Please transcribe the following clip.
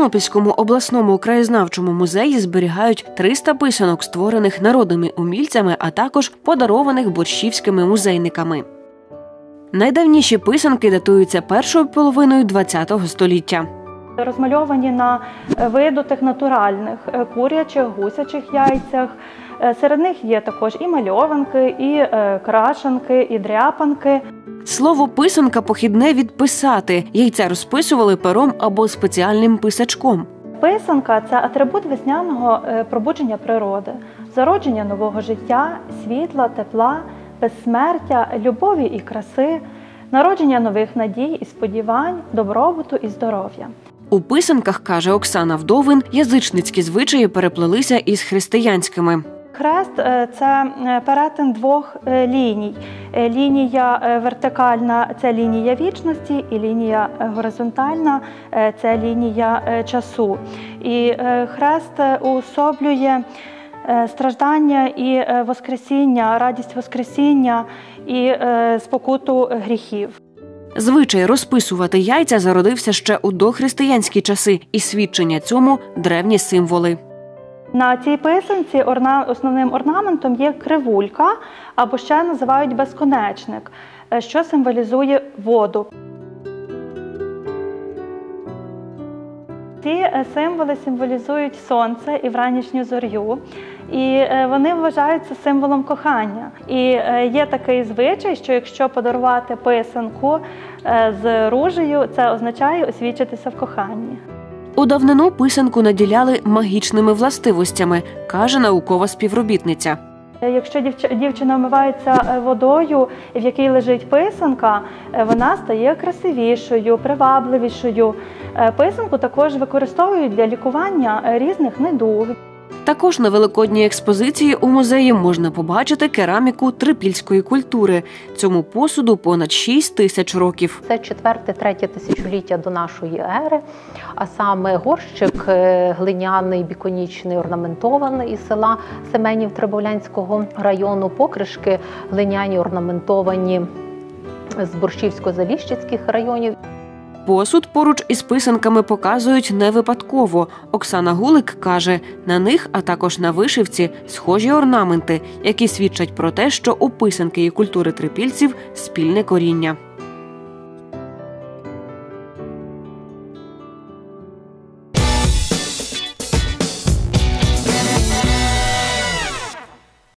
Тернопільському обласному краєзнавчому музеї зберігають 300 писанок, створених народними умільцями, а також подарованих борщівськими музейниками. Найдавніші писанки датуються першою половиною ХХ століття. Розмальовані на видутих натуральних курячих, гусячих яйцях. Серед них є також і мальованки, і крашанки, і дряпанки. Слово «писанка» похідне від «писати». Яйця розписували пером або спеціальним писачком. Писанка – це атрибут весняного пробудження природи, зародження нового життя, світла, тепла, безсмертя, любові і краси, народження нових надій і сподівань, добробуту і здоров'я. У писанках, каже Оксана Вдовин, язичницькі звичаї переплелися із християнськими. Хрест – це перетин двох ліній. Лінія вертикальна – це лінія вічності, і лінія горизонтальна – це лінія часу. І хрест уособлює страждання і воскресіння, радість воскресіння і спокуту гріхів. Звичай розписувати яйця зародився ще у дохристиянські часи, і свідчення цьому – древні символи. На цій писанці основним орнаментом є кривулька, або ще називають безконечник, що символізує воду. Ці символи символізують сонце і вранішню зорю, і вони вважаються символом кохання. І є такий звичай, що якщо подарувати писанку з ружею, це означає освідчитися в коханні. У давнину писанку наділяли магічними властивостями, каже наукова співробітниця. Якщо дівчина вмивається водою, в якій лежить писанка, вона стає красивішою, привабливішою. Писанку також використовують для лікування різних недуг. Також на великодній експозиції у музеї можна побачити кераміку трипільської культури. Цьому посуду понад 6 тисяч років. Це 4-3 тисячоліття до нашої ери, а саме горщик глиняний, біконічний, орнаментований із села Семенів Триболянського району, покришки глиняні, орнаментовані з Борщівсько-Заліщицьких районів. Посуд поруч із писанками показують не випадково. Оксана Гулик каже, на них, а також на вишивці, схожі орнаменти, які свідчать про те, що у писанки і культури трипільців спільне коріння.